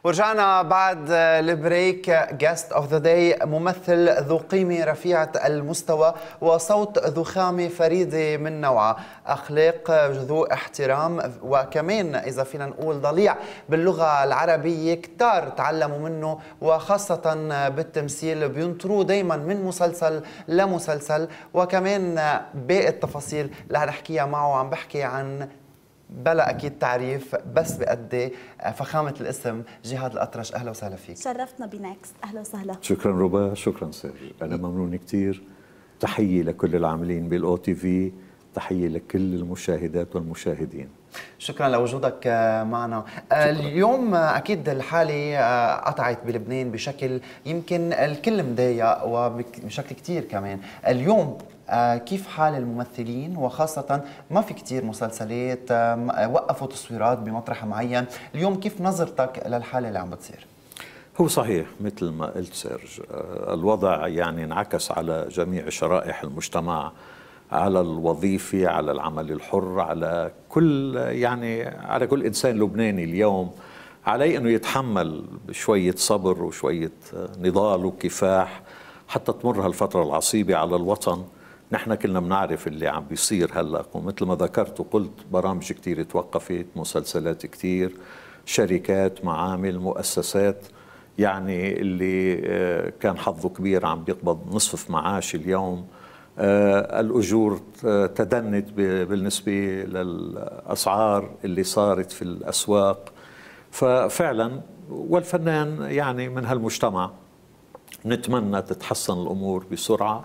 ورجعنا بعد البريك. جاست اوف ذا داي، ممثل ذو قيمة رفيعة المستوى وصوت ذو خامة فريدة من نوعها، أخلاق ذو احترام، وكمان إذا فينا نقول ضليع باللغة العربية. كتار تعلموا منه وخاصة بالتمثيل، بينطروه دايما من مسلسل لمسلسل، وكمان باقي التفاصيل اللي هنحكيها معه. عم بحكي عن بلا أكيد تعريف، بس بقد فخامة الاسم جهاد الأطرش. أهلا وسهلا فيك. شرفتنا بنكست. أهلا وسهلا. شكرا ربا، شكرا سير، أنا ممنون كثير. تحية لكل العاملين بالأو تي في، تحية لكل المشاهدات والمشاهدين. شكرا لوجودك معنا. اليوم أكيد الحالة قطعت بلبنان بشكل يمكن الكل مضايق، وبشكل كتير كمان. اليوم كيف حال الممثلين، وخاصة ما في كتير مسلسلات وقفوا تصويرات بمطرح معين. اليوم كيف نظرتك للحالة اللي عم بتصير؟ هو صحيح مثل ما قلت سيرج، الوضع يعني انعكس على جميع شرائح المجتمع، على الوظيفة، على العمل الحر، على كل على كل إنسان لبناني اليوم عليه أنه يتحمل بشوية صبر وشوية نضال وكفاح حتى تمر هالفترة العصيبة على الوطن. نحن كلنا بنعرف اللي عم بيصير هلأ، ومثل ما ذكرت وقلت برامج كتير توقفت، مسلسلات كتير، شركات، معامل، مؤسسات، يعني اللي كان حظه كبير عم بيقبض نصف معاش اليوم. الأجور تدنت بالنسبة للأسعار اللي صارت في الأسواق. ففعلا والفنان يعني من هالمجتمع نتمنى تتحسن الأمور بسرعة.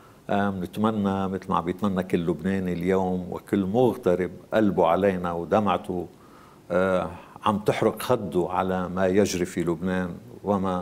نتمنى مثل ما عم بيتمنى كل لبناني اليوم، وكل مغترب قلبه علينا ودمعته عم تحرق خده على ما يجري في لبنان وما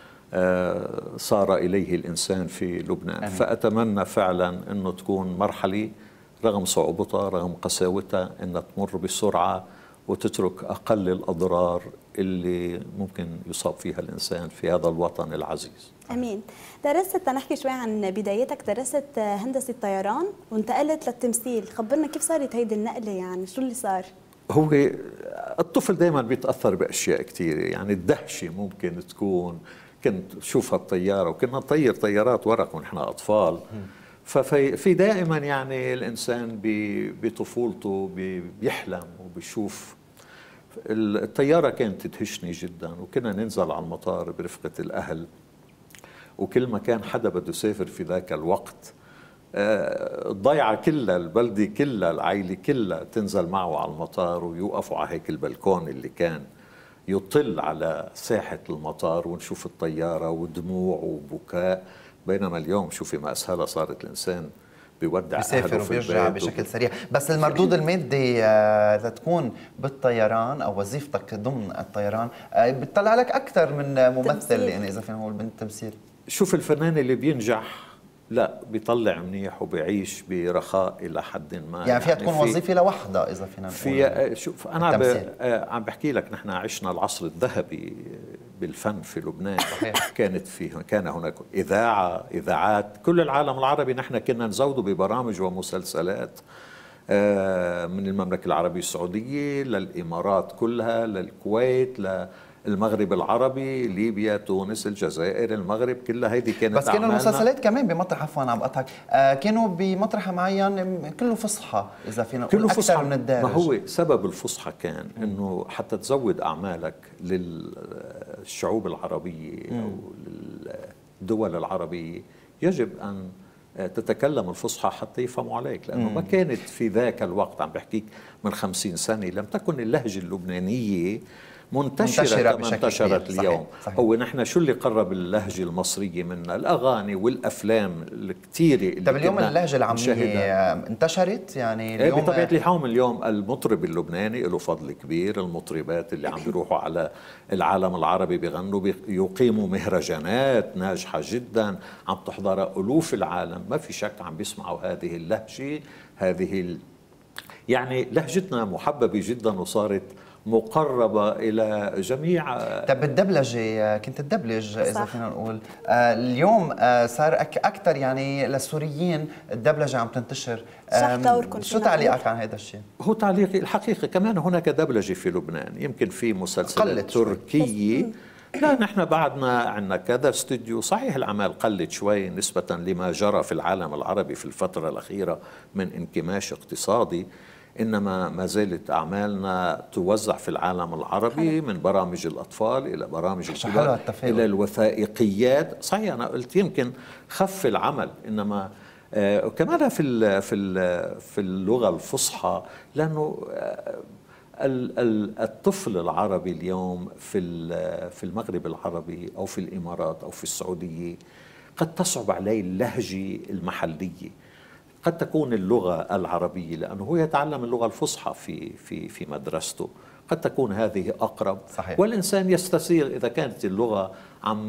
صار إليه الإنسان في لبنان. فأتمنى فعلا أنه تكون مرحلة رغم صعوبتها، رغم قساوتها، أنها تمر بسرعة وتترك أقل الأضرار اللي ممكن يصاب فيها الإنسان في هذا الوطن العزيز. أمين. درست، نحكي شوي عن بدايتك، درست هندسة طيران وانتقلت للتمثيل. خبرنا كيف صارت هيدي النقلة، يعني شو اللي صار؟ هو الطفل دايما بيتأثر بأشياء كثيرة، يعني الدهشة ممكن تكون كنت شوف هالطيارة، وكنا نطير طيارات ورق ونحن أطفال. ففي دائما يعني الإنسان بطفولته بيحلم وبيشوف. الطيارة كانت تدهشني جدا، وكنا ننزل على المطار برفقة الأهل، وكل ما كان حدا بده يسافر في ذاك الوقت الضيعة كلها، البلدة كلها، العائلة كلها تنزل معه على المطار، ويوقفوا على هيك البلكون اللي كان يطل على ساحة المطار، ونشوف الطيارة ودموع وبكاء. بينما اليوم شوفي ما أسهلها، صارت الإنسان بيودع بيسافر وبيرجع بشكل سريع. بس المردود المادي لتكون بالطيران أو وظيفتك ضمن الطيران بتطلع لك أكثر من ممثل، يعني إذا فينا نقول بالتمثيل. شوف الفنان اللي بينجح لا بيطلع منيح وبيعيش برخاء إلى حد ما، يعني فيها تكون وظيفة لوحدها إذا فينا نقول. في شوف أنا عم بحكي لك، نحن عشنا العصر الذهبي بالفن في لبنان. كان هناك إذاعات كل العالم العربي، نحن كنا نزوده ببرامج ومسلسلات من المملكة العربية السعودية للإمارات كلها، للكويت، المغرب العربي، ليبيا، تونس، الجزائر، المغرب، كلها هيدي كانت. بس كانوا المسلسلات كمان بمطرح، عفوا عم بقطعك، كانوا بمطرح معين كله فصحى، اذا فينا نقول اكثر من الدارج. ما هو سبب الفصحى كان انه حتى تزود اعمالك للشعوب العربيه او للدول العربيه يجب ان تتكلم الفصحى حتى يفهموا عليك، لانه ما كانت في ذاك الوقت، عم بحكيك من 50 سنه، لم تكن اللهجه اللبنانيه منتشرة كما انتشرت اليوم. صحيح. هو نحن شو اللي قرب اللهجة المصرية منا؟ الأغاني والأفلام الكثيرة. طيب اليوم اللهجة العامية انتشرت يعني اليوم؟ بطبيعة الحال اليوم المطرب اللبناني له فضل كبير، المطربات اللي عم بيروحوا على العالم العربي بيغنوا، يقيموا مهرجانات ناجحة جدا عم تحضرها ألوف العالم، ما في شك عم بيسمعوا هذه اللهجة. يعني لهجتنا محببة جدا وصارت مقربة إلى جميع. طب الدبلجة كنت تدبلج إذا فينا نقول اليوم صار أكثر يعني للسوريين الدبلجة عم تنتشر. شو تعليقك عن هذا الشيء؟ هو تعليقي الحقيقة كمان هناك دبلجة في لبنان، يمكن في مسلسلات تركية. لا نحن بعدنا عندنا كذا استوديو، صحيح الأعمال قلت شوي نسبة لما جرى في العالم العربي في الفترة الأخيرة من انكماش اقتصادي، إنما ما زالت أعمالنا توزع في العالم العربي من برامج الأطفال إلى برامج الكبار إلى الوثائقيات. صحيح أنا قلت يمكن خف العمل، إنما وكمان في اللغة الفصحى، لأنه الطفل العربي اليوم في المغرب العربي أو في الإمارات أو في السعودية قد تصعب عليه اللهجة المحلية، قد تكون اللغة العربية لأنه هو يتعلم اللغة الفصحى في مدرسته، قد تكون هذه أقرب. صحيح. والإنسان يستسيغ إذا كانت اللغة عم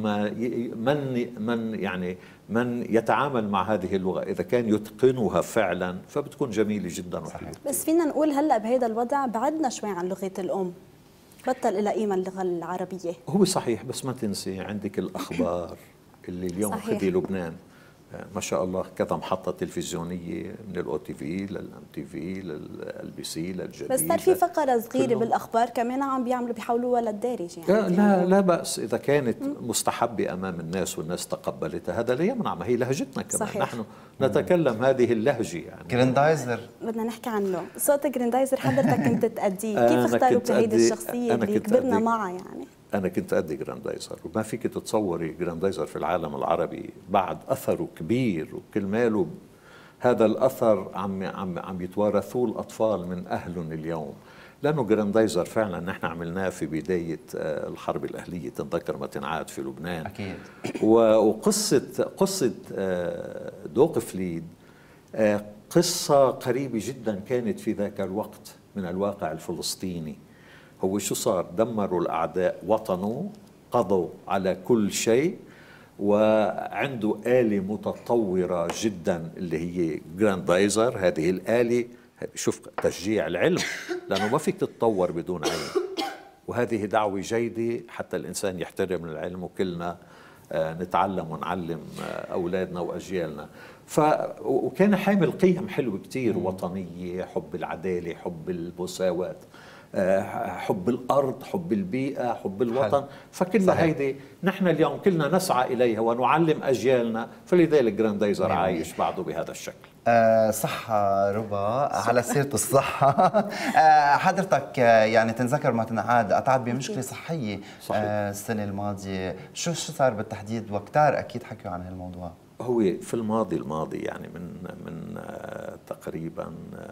من يتعامل مع هذه اللغة إذا كان يتقنها فعلا فبتكون جميلة جدا وحلوة. بس فينا نقول هلأ بهذا الوضع بعدنا شوي عن لغة الأم، بطل إلى قيمة اللغة العربية. هو صحيح، بس ما تنسي عندك الأخبار اللي اليوم خذي لبنان ما شاء الله كذا محطة تلفزيونية من الأو تي في للأم تي في للبي سي للجديد. بس صار في فقرة صغيرة بالأخبار كمان عم بيحولوها للدارج يعني. لا بأس إذا كانت مستحبة أمام الناس والناس تقبلتها، هذا لا يمنع، ما هي لهجتنا كمان. صحيح. نحن نتكلم هذه اللهجة يعني. جراندايزر بدنا نحكي عنه، صوت جراندايزر حضرتك كنت تأديه، كيف اختاروك لهيدي الشخصية اللي كبرنا معها يعني؟ أنا كنت أدي جراندايزر، وما فيك تتصوري جراندايزر في العالم العربي بعد أثره كبير وكل ماله هذا الأثر عم يتوارثوه الأطفال من أهلهم اليوم، لأنه جراندايزر فعلا نحن عملناه في بداية الحرب الأهلية تنذكر ما تنعاد في لبنان. أكيد. وقصة دوق فليد قصة قريبة جدا كانت في ذاك الوقت من الواقع الفلسطيني. هو شو صار؟ دمروا الأعداء وطنه، قضوا على كل شيء، وعنده آلة متطورة جدا اللي هي جراندايزر. هذه الآلة شوف تشجيع العلم، لأنه ما فيك تتطور بدون علم، وهذه دعوة جيدة حتى الإنسان يحترم العلم، وكلنا نتعلم ونعلم أولادنا وأجيالنا. وكان حامل قيم حلوة كتير وطنية، حب العدالة، حب المساواة، حب الأرض، حب البيئة، حب الوطن. فكلها هيدي نحن اليوم كلنا نسعى إليها ونعلم أجيالنا، فلذلك جراندايزر عايش بعده بهذا الشكل. صحة ربا، على سيرة الصحة حضرتك يعني تنذكر ما تنعاد قطعت بمشكلة صحية السنة الماضية، شو صار بالتحديد؟ وكتار أكيد حكوا عن هالموضوع. هو في الماضي يعني من تقريبا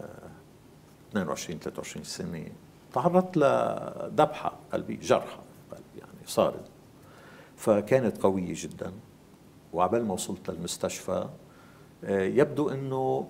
22 23 سنة تعرضت لذبحة قلبية، جرحى قلبي يعني صارت، فكانت قوية جدا. وعبال ما وصلت للمستشفى يبدو أنه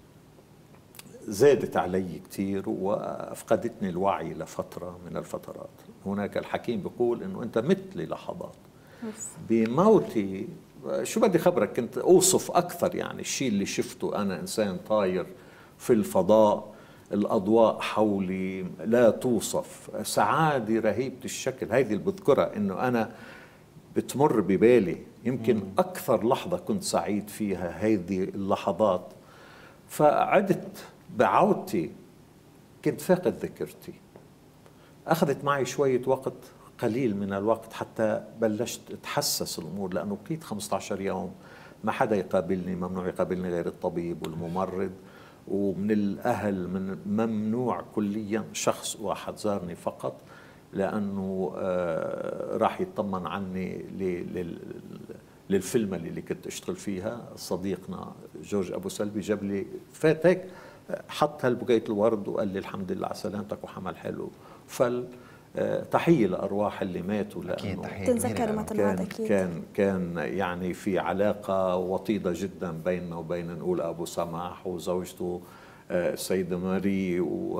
زادت علي كتير وأفقدتني الوعي لفترة من الفترات. هناك الحكيم بيقول أنه أنت مثلي لحظات بموتي. شو بدي خبرك، كنت أوصف أكثر يعني الشيء اللي شفته. أنا إنسان طاير في الفضاء، الأضواء حولي لا توصف، سعادة رهيبة الشكل. هذه اللي بذكرها إنه أنا بتمر ببالي، يمكن أكثر لحظة كنت سعيد فيها هذه اللحظات. فعدت بعودتي كنت فاقد ذاكرتي، أخذت معي شوية وقت قليل من الوقت حتى بلشت أتحسس الأمور، لأنه بقيت 15 يوم ما حدا يقابلني، ممنوع يقابلني غير الطبيب والممرض، ومن الأهل ممنوع كليا. شخص واحد زارني فقط لأنه راح يطمن عني للفيلم اللي كنت أشتغل فيها. صديقنا جورج أبو سلبي جاب لي فاتك، حط هالبقية الورد وقال لي الحمد لله على سلامتك وحمل حلو. تحية لأرواح اللي ماتوا، لأنه تنذكر مثلا أكيد كان يعني في علاقة وطيدة جدا بيننا وبين نقول أبو سماح وزوجته السيدة ماري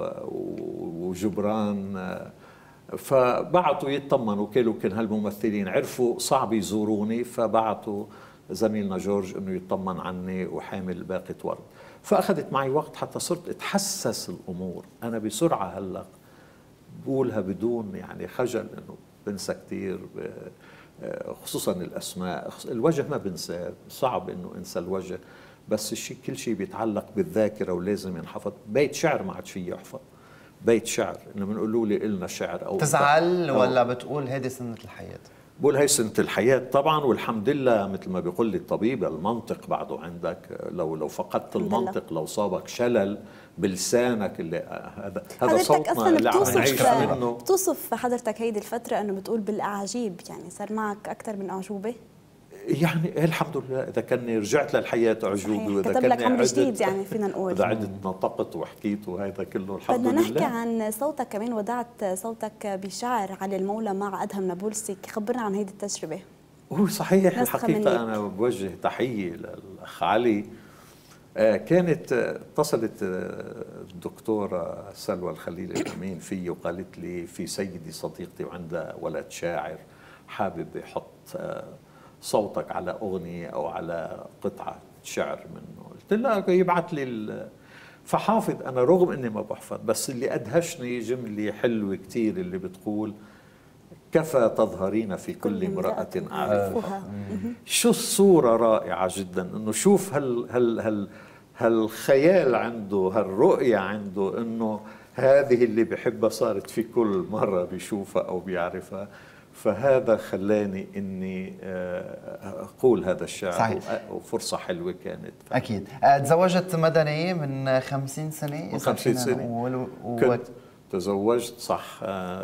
وجبران. فبعتوا يطمنوا، كان هالممثلين عرفوا صعب يزوروني، فبعتوا زميلنا جورج انه يطمن عني وحامل باقة ورد. فأخذت معي وقت حتى صرت اتحسس الأمور. أنا بسرعة هلأ بقولها بدون يعني خجل، انه بنسى كثير، خصوصا الاسماء. الوجه ما بنسى، صعب انه انسى الوجه، بس الشيء كل شيء بيتعلق بالذاكره ولازم ينحفظ. بيت شعر ما عاد فيه يحفظ، بيت شعر انه بنقولوا لي قلنا شعر او تزعل ولا بتقول هذه سنه الحياه؟ بقول هي سنة الحياة طبعا، والحمد لله مثل ما بيقول لي الطبيب المنطق بعده عندك، لو فقدت المنطق، لو صابك شلل بلسانك اللي هذا صوتنا اللي عم نعيش منه. بتوصف حضرتك هيدي الفترة انه بتقول بالاعاجيب، يعني صار معك اكثر من اعجوبة؟ يعني الحمد لله اذا كاني رجعت للحياه اعجوبه، واذا كتب لك عمر جديد يعني فينا نقول، اذا عدت نطقت وحكيت وهذا كله الحمد لله. بدنا نحكي عن صوتك كمان، ودعت صوتك بشعر علي المولى مع ادهم نابلسي، خبرنا عن هيدي التجربه. هو صحيح الحقيقه انا بوجه تحيه للاخ علي. كانت اتصلت الدكتوره سلوى الخليل الامين في وقالت لي في سيدي صديقتي وعندها ولد شاعر حابب يحط صوتك على أغنية أو على قطعة شعر منه. قلت لها يبعث لي فحافظ أنا رغم أني ما بحفظ، بس اللي أدهشني جملة حلوة كتير اللي بتقول كفى تظهرين في كل امرأة أعرفها. شو الصورة رائعة جدا، أنه شوف هالخيال عنده، هالرؤية عنده، أنه هذه اللي بحبها صارت في كل مرة بيشوفها أو بيعرفها. فهذا خلاني اني اقول هذا الشعر. صحيح. وفرصه حلوه كانت. اكيد. تزوجت مدني من 50 سنه. من 50 سنه كنت تزوجت صح.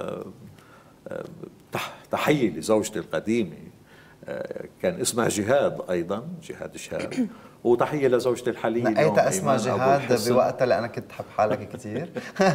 تحيه لزوجتي القديمه، كان اسمها جهاد ايضا، جهاد شهاب. وتحيه لزوجتي الحاليه. نقيت اسمها جهاد بوقتها لأنا كنت تحب حالك كثير.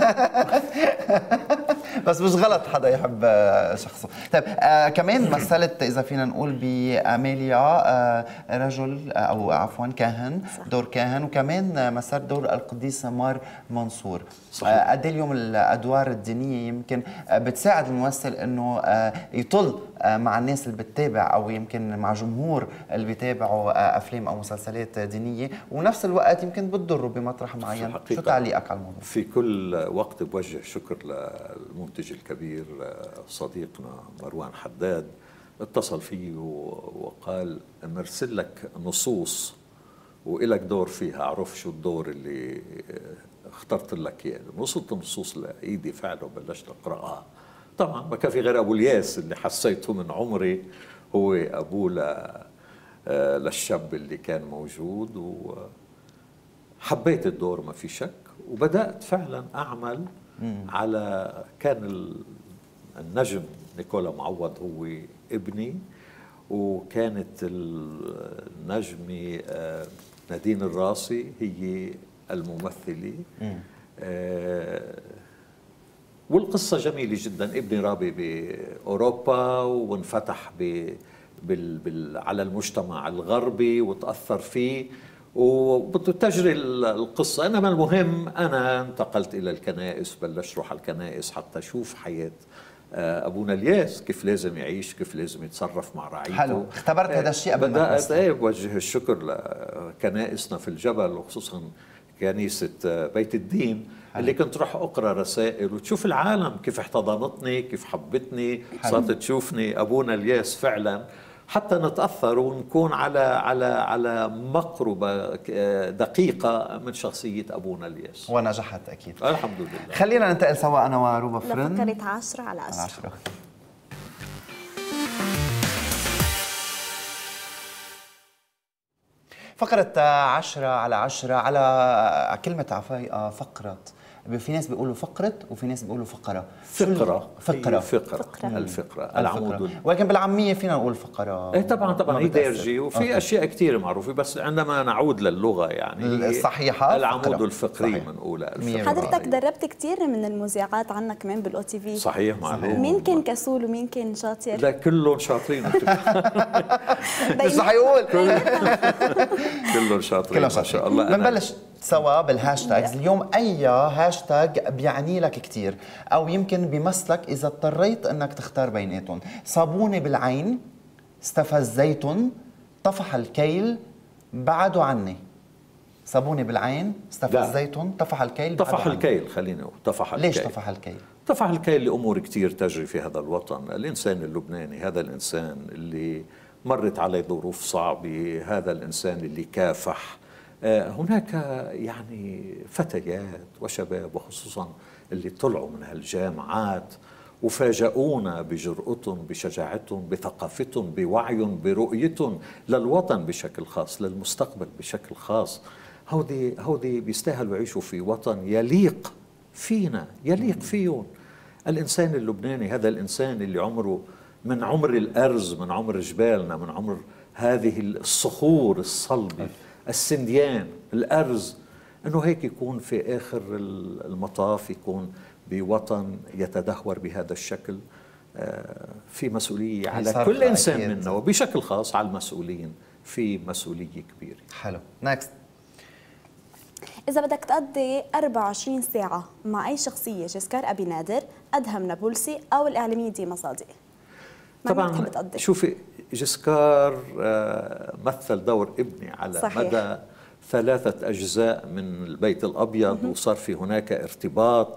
بس مش غلط حدا يحب شخصه. طيب كمان مثلت اذا فينا نقول باميليا رجل او عفوا كاهن، دور كاهن، وكمان مثلت دور القديس مار منصور. قد اليوم الادوار الدينيه يمكن بتساعد الممثل انه يطل مع الناس اللي بتتابع او يمكن مع جمهور اللي بيتابعوا افلام او مسلسلات دينيه، ونفس الوقت يمكن بتضره بمطرح معين. شو تعليقك على الموضوع؟ في كل وقت بوجه شكر للمنتج الكبير صديقنا مروان حداد، اتصل فيه وقال مرسل لك نصوص وإلك دور فيها، اعرف شو الدور اللي اخترت لك اياه. وصلت النصوص لايدي فعلا وبلشت اقراها. طبعا ما كان في غير ابو الياس اللي حسيته من عمري هو ابوه للشاب اللي كان موجود، وحبيت الدور ما في شك، وبدأت فعلا أعمل على كان النجم نيكولا معوض هو ابني، وكانت النجمة نادين الراسي هي الممثلة. والقصة جميلة جدا. ابني رابي بأوروبا وانفتح على المجتمع الغربي وتأثر فيه وبتجري القصة. إنما المهم أنا انتقلت إلى الكنائس، بلشت روح على الكنائس حتى أشوف حياة أبونا الياس كيف لازم يعيش، كيف لازم يتصرف مع رعيته. حلو. اختبرت هذا الشيء قبل ما بدأت بوجه الشكر لكنائسنا في الجبل، وخصوصا كنيسة بيت الدين اللي كنت روح أقرأ رسائل وتشوف العالم كيف احتضنتني، كيف حبتني، صارت تشوفني أبونا الياس فعلا، حتى نتأثر ونكون على مقربة دقيقة من شخصية أبونا الياس. ونجحت أكيد. الحمد لله. خلينا ننتقل سوا أنا وروبا فرن لفقرة 10 على 10. فقرة 10 على 10 على كلمة عفايقة فقرة. في ناس بيقولوا فقرة وفي ناس بيقولوا فقرة. فقرة. فقرة. الفقرة. العمود. ولكن بالعامية فينا نقول فقرة. ايه طبعا هي دارجة، وفي أشياء كثير معروفة، بس عندما نعود للغة يعني الصحيحة العمود الفقري بنقولها. حضرتك دربت كثير من المذيعات عنا كمان بالأو تي في. صحيح معلوم. مين كان كسول ومين كان شاطر؟ لا كلهم شاطرين. مش رح يقول كلهم شاطرين ما شاء الله. بنبلش سوا بالهاشتاجز اليوم. أي هاشتاج بيعني لك كتير أو يمكن بيمثلك إذا اضطريت أنك تختار بيناتهم؟ صابوني بالعين، استفزيتن، طفح الكيل، بعدوا عني. صابوني بالعين، استفزيتن، طفح الكيل، طفح الكيل. خلينا نقول طفح الكيل. ليش طفح الكيل؟ تفعل كي لأمور كتير تجري في هذا الوطن. الإنسان اللبناني هذا الإنسان اللي مرت عليه ظروف صعبة، هذا الإنسان اللي كافح. هناك يعني فتيات وشباب وخصوصا اللي طلعوا من هالجامعات وفاجئونا بجرأتهم، بشجاعتهم، بثقافتهم، بوعيهم، برؤيتهم للوطن بشكل خاص، للمستقبل بشكل خاص. هودي بيستاهلوا يعيشوا في وطن يليق فينا، يليق فيهم. الإنسان اللبناني هذا الإنسان اللي عمره من عمر الأرز، من عمر جبالنا، من عمر هذه الصخور الصلبة، السنديان، الأرز، أنه هيك يكون في آخر المطاف يكون بوطن يتدهور بهذا الشكل. في مسؤولية على كل إنسان منا، وبشكل خاص على المسؤولين في مسؤولية كبيرة. حلو. نكست. إذا بدك تقضي 24 ساعة مع أي شخصية، جيسكار أبي نادر، أدهم نابلسي، أو الإعلامية ديما صادق، طبعا شوفي جيسكار مثل دور ابني على صحيح. مدى 3 أجزاء من البيت الأبيض، وصار في هناك ارتباط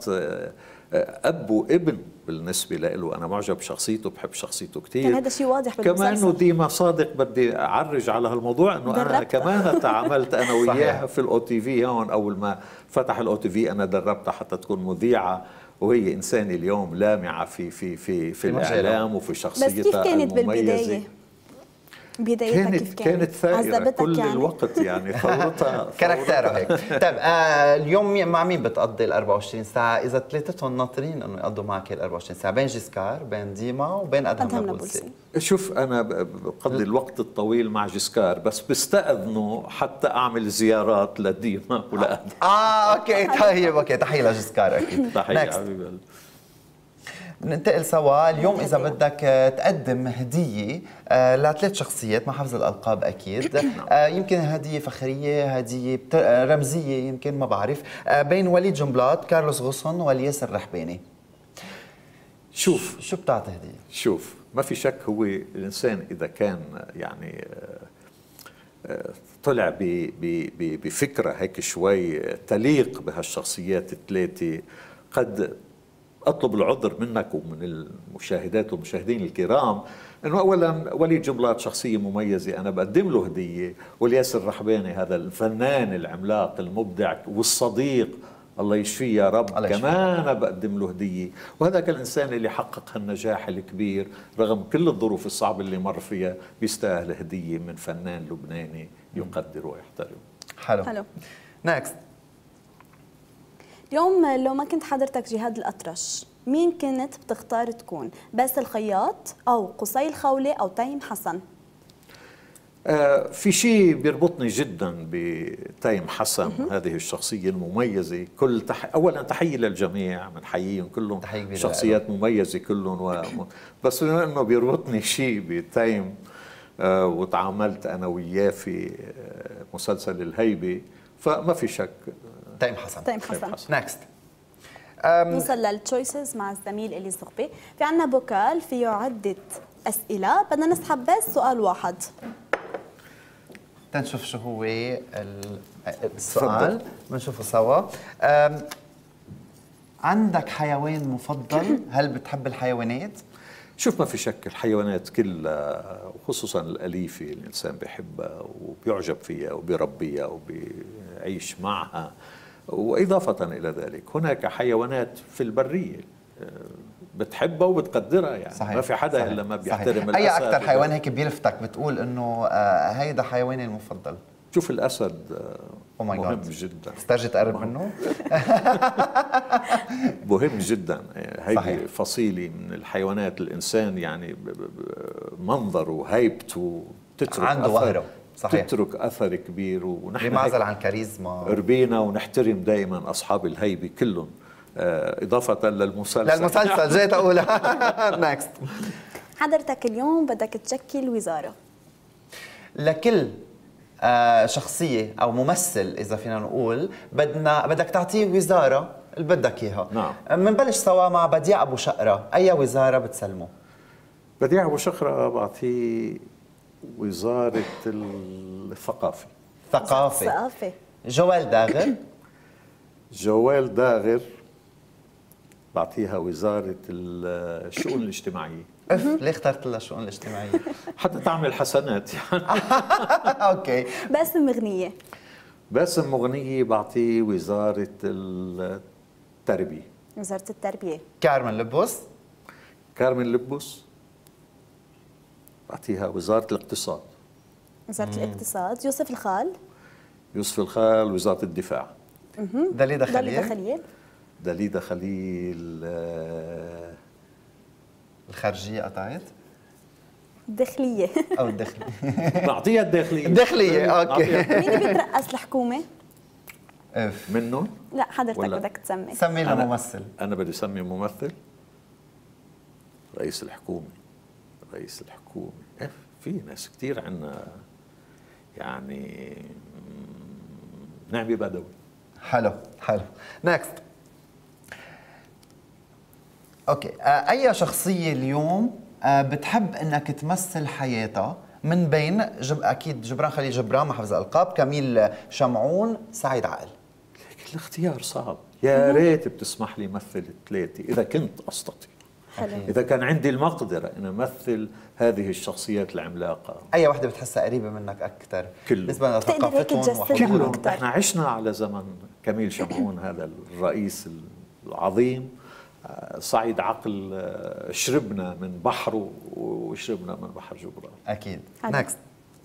أب وابن بالنسبة له. أنا معجب بشخصيته، بحب شخصيته كتير. كان هذا شيء واضح بالمسلسل. كمان إنه ديما صادق بدي أعرج على هالموضوع، إنه أنا كمان تعاملت أنا وياها في الأو تي في هون. أول ما فتح الأو تي في أنا دربتها حتى تكون مذيعة، وهي إنسانة اليوم لامعة في الإعلام وفي شخصيتها المميزة. بس كيف كانت بالبداية؟ بدايتها كيف كانت ثائرة كل يعني؟ الوقت يعني ثورتها كاركتيرها هيك. طيب اليوم مع مين بتقضي ال 24 ساعة؟ إذا ثلاثتهم ناطرين إنه يقضوا معك ال 24 ساعة، بين جيسكار، بين ديما، وبين أدهم نابلسي. شوف أنا بقضي الوقت الطويل مع جيسكار، بس بستأذنه حتى أعمل زيارات لديما ولأدهم. أوكي طيب، أوكي. تحية لجيسكار أكيد. تحية حبيبي. ننتقل سوا اليوم. إذا بدك تقدم هدية ل3 شخصيات، مع حفظ الألقاب أكيد، يمكن هدية فخرية، هدية رمزية، يمكن ما بعرف، بين وليد جنبلاط، كارلوس غصن، والياسر الرحباني، شو بتعطي هدية؟ شوف، ما في شك هو الإنسان إذا كان يعني طلع بفكرة هيك شوي تليق بهالشخصيات ال3، قد أطلب العذر منك ومن المشاهدات والمشاهدين الكرام أنه أولا وليد جنبلاط شخصية مميزة، أنا بقدم له هدية. والياسر الرحباني هذا الفنان العملاق المبدع والصديق، الله يشفيه يا رب، كمان بقدم له هدية. وهذاك الإنسان اللي حقق هالنجاح الكبير رغم كل الظروف الصعبة اللي مر فيها، بيستاهل هدية من فنان لبناني يقدر ويحترم. حلو. نكست. اليوم لو ما كنت حضرتك جهاد الأطرش، مين كنت بتختار تكون؟ باسل الخياط، أو قصي الخولة، أو تيم حسن؟ في شيء بيربطني جدا بتيم حسن، هذه الشخصية المميزة. أولا تحية للجميع، بنحييهم كلهم، شخصيات مميزة كلهم، بس إنه بيربطني شيء بتيم، وتعاملت أنا وياه في مسلسل الهيبة، فما في شك تيم حسن. نكست. نوصل للتشويسز مع الزميل إلي الزغبي. في عنا بوكال فيه عدة أسئلة، بدنا نسحب بس سؤال واحد. تنشوف شو هو السؤال، بنشوفه سوا. عندك حيوان مفضل؟ هل بتحب الحيوانات؟ شوف، ما في شك الحيوانات كلها، وخصوصا الأليفة الإنسان بيحبها وبيعجب فيها وبيربيها وبيعيش معها. وإضافة إلى ذلك هناك حيوانات في البرية بتحبها وبتقدرها، يعني صحيح. ما في حدا إلا ما بيحترم الأسد. أي أكثر حيوان هيك بيلفتك بتقول إنه هيدا حيواني المفضل؟ شوف الأسد مهم جدا. استرجي تقرب منه. مهم جدا. هيدي فصيلة من الحيوانات الإنسان يعني منظره وهيبته تترك عنده وقره، صحيح، تترك أثر كبير. ونحن بمعزل عن كاريزما ربينا ونحترم دائما أصحاب الهيبة كلهم. إضافة للمسلسل جيت أقولها. نكست. حضرتك اليوم بدك تشكل وزارة لكل شخصية أو ممثل، إذا فينا نقول، بدك تعطيه وزارة اللي بدك إياها. نعم. منبلش سوا مع بديع أبو شقرة، أي وزارة بتسلمه؟ بديع أبو شقرة بعطيه وزارة الثقافة. جوال داغر. جوال داغر بعطيها وزارة الشؤون الاجتماعية. اف ليه اخترت لها الشؤون الاجتماعيه؟ حتى تعمل حسنات يعني. اوكي. باسم مغنيه. باسم مغنية بعطيه وزارة التربية. وزاره التربيه. كارمن لبوس. كارمن لبوس بعطيها وزارة الاقتصاد. وزاره الاقتصاد. يوسف الخال. يوسف الخال وزارة الدفاع. داليدا داليدا خليل. خليل. داليدا خليل الخارجيه قطعت الداخليه. او الداخليه. بعطيها الداخلية. الداخليه اوكي. مين بيترأس الحكومه؟ اف منهم. لا حضرتك ولا. بدك تسمي. سمي لنا ممثل. أنا بدي أسمي ممثل. رئيس الحكومة. رئيس الحكومة في ناس كتير عنا يعني. نعمي بدوي. حلو حلو. نكست. اوكي، اي شخصيه اليوم بتحب انك تمثل حياتها من بين اكيد جبران خليل جبران، محافظ الالقاب، كميل شمعون، سعيد عقل؟ لكن الاختيار صعب. يا ريت بتسمح لي مثل ثلاثة إذا كنت أستطيع. حلو. إذا كان عندي المقدرة أن أمثل هذه الشخصيات العملاقة. اي وحده بتحسها قريبه منك اكثر كله. بالنسبه بتقدر هيك لثقافتهم تجسدها كلهم. أكتر. احنا عشنا على زمن كميل شمعون هذا الرئيس العظيم. صعيد عقل شربنا من بحره وشربنا من بحر جبران. اكيد. حلو. نكست.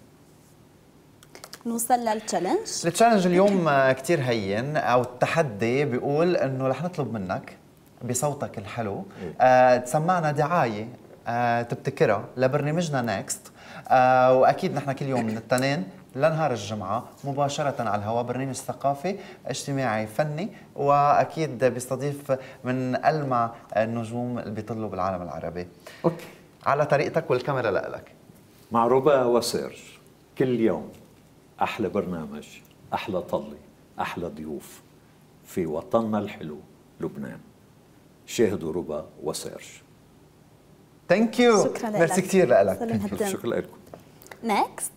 نوصل للتشالنج. التشالنج اليوم كتير هين، او التحدي بيقول انه رح نطلب منك بصوتك الحلو تسمعنا دعايه تبتكرها لبرنامجنا نيكست. واكيد نحن كل يوم من الاثنين لنهار الجمعه مباشره على الهواء برنامج ثقافي اجتماعي فني، واكيد بيستضيف من ألمع النجوم اللي بيطلوا بالعالم العربي. اوكي. على طريقتك والكاميرا لك. مع ربا وسيرج كل يوم احلى برنامج، احلى طلي، احلى ضيوف في وطننا الحلو لبنان. شاهدوا ربا وسيرج. ثانك يو. شكرا لك. ميرسي كثير لك. شكرا لكم. نيكست.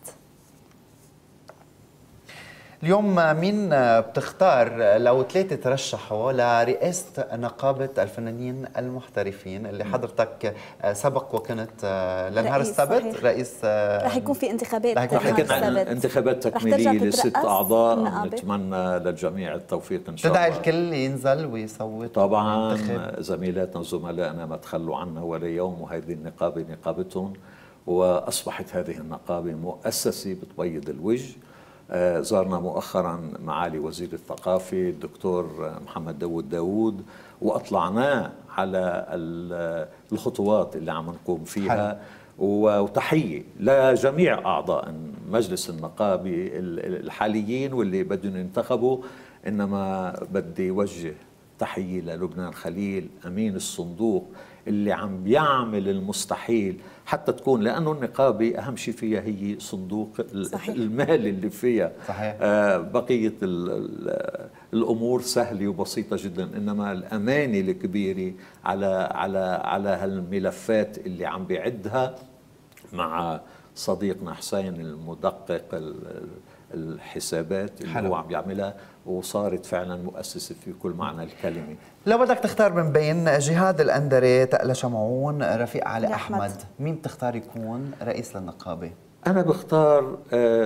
اليوم مين بتختار لو ثلاثة ترشحوا لرئاسة نقابة الفنانين المحترفين اللي حضرتك سبق وكنت لنهار السبت صحيح. رئيس؟ رح يكون في انتخابات. رح يكون في نهار كنا السبت. انتخابات رح تكميلية ترجع لست تترأس أعضاء. النقابة. نتمنى للجميع التوفيق إن شاء تدعي الله. الكل ينزل ويصوت طبعا وينتخب. زميلاتنا وزملائنا ما تخلوا عنا ولا يوم، وهذه النقابة نقابتهم، وأصبحت هذه النقابة مؤسسة بتبيض الوجه. زارنا مؤخرا معالي وزير الثقافة الدكتور محمد داود وأطلعناه على الخطوات اللي عم نقوم فيها. وتحية لجميع أعضاء مجلس النقابة الحاليين واللي بدهم ينتخبوا. إنما بدي وجه تحية للبنان خليل أمين الصندوق اللي عم بيعمل المستحيل حتى تكون، لأنه النقابة أهم شيء فيها هي صندوق صحيح. المال اللي فيها. صحيح. بقية الأمور سهلة وبسيطة جدا، إنما الأمانة الكبيرة على هالملفات اللي عم بيعدها مع صديقنا حسين المدقق الحسابات اللي حلو. هو عم يعملها، وصارت فعلا مؤسسة في كل معنى الكلمة. لو بدك تختار من بين جهاد الأندري، تقلى شمعون، رفيق علي أحمد، مين بتختار يكون رئيس للنقابة؟ أنا بختار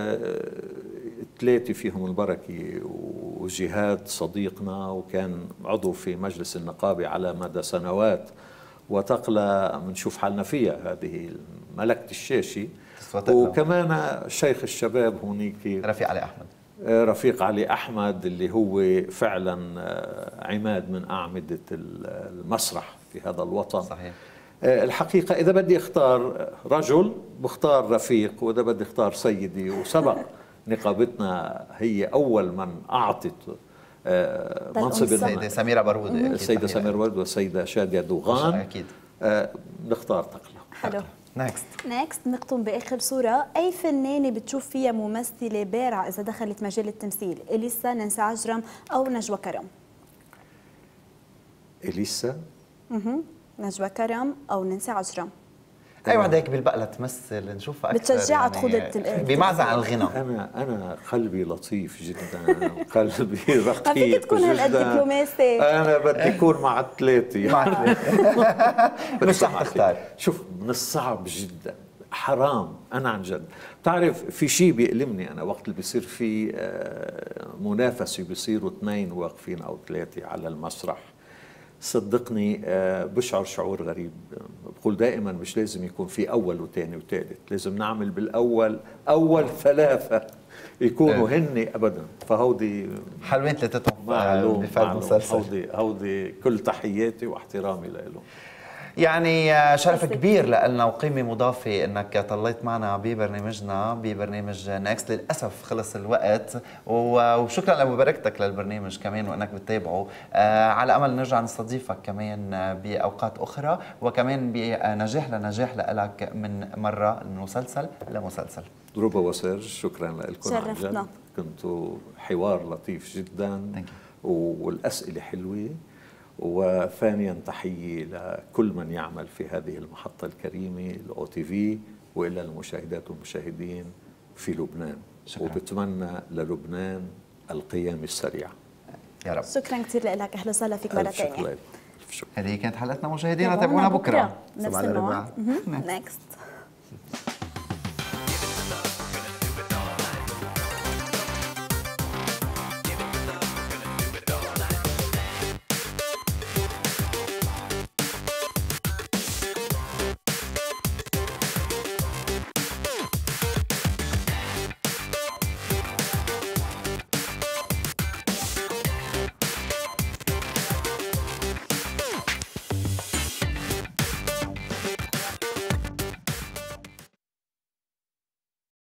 ثلاثة فيهم البركة. وجهاد صديقنا وكان عضو في مجلس النقابة على مدى سنوات، وتقلى بنشوف حالنا فيها هذه ملكة الشاشة. وكمان شيخ الشباب هونيك رفيق علي أحمد. رفيق علي أحمد اللي هو فعلا عماد من أعمدة المسرح في هذا الوطن. صحيح. الحقيقة إذا بدي أختار رجل بختار رفيق، وإذا بدي أختار سيدي. وسبق نقابتنا هي أول من أعطت منصب السيدة سميرة برود. السيدة سميرة برود والسيدة شادية دوغان. أكيد. نختار تقلى. حلو. نيكست. نختم باخر صوره. اي فنانه بتشوف فيها ممثله بارعه اذا دخلت مجال التمثيل؟ اليسا، نانسي عجرم، او نجوى كرم؟ اليسا. نجوى كرم او نانسي عجرم. اي وحده هيك بيلبق لها تمثل نشوفها اكثر، بتشجعها تخوض بمعزل عن الغنى. انا قلبي لطيف جدا، قلبي رقيق ما فيك تكون هالقد دبلوماسي. انا بدي اكون مع الثلاثه يعني. مش رح تختار. شوف، من الصعب جدا، حرام. انا عن جد بتعرف في شيء بيألمني انا وقت اللي بيصير في منافسه، بيصيروا اثنين واقفين او ثلاثه على المسرح، صدقني بشعر شعور غريب. بقول دائما مش لازم يكون في اول وثاني وثالث، لازم نعمل بالاول اول ثلاثه يكونوا هن ابدا. فهودي حلوين ثلاثتهم معلوم بفرد مسلسل. هودي كل تحياتي واحترامي لهم. يعني شرف كبير لنا وقيمة مضافة انك طليت معنا ببرنامجنا ببرنامج نكست. للاسف خلص الوقت، وشكرا لمباركتك للبرنامج كمان وانك بتتابعه. على امل نرجع نستضيفك كمان باوقات اخرى، وكمان بنجاح لنجاح لك من مرة من مسلسل لمسلسل. روبا وسيرج، شكرا لكم، شرفتنا. كنتوا حوار لطيف جدا والاسئله حلوه. وثانيا تحية لكل من يعمل في هذه المحطة الكريمة الأو تي في، وإلى المشاهدات والمشاهدين في لبنان. شكرا. وبتمنى للبنان القيام السريع يا رب. شكرا كثير لك، أهلا وسهلا فيك مرة ثانية. هذه كانت حلقتنا مشاهدينا، تابعونا بكرة نفس الموعد. نكست.